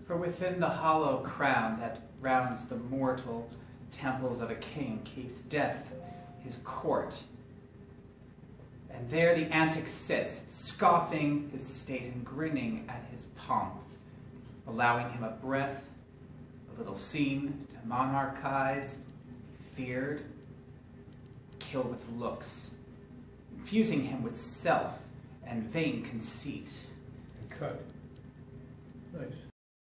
For within the hollow crown that rounds the mortal temples of a king keeps death his court. And there the antic sits, scoffing his state and grinning at his pomp, allowing him a breath, a little scene to monarchize, feared, kill with looks, infusing him with self and vain conceit. And cut. Nice.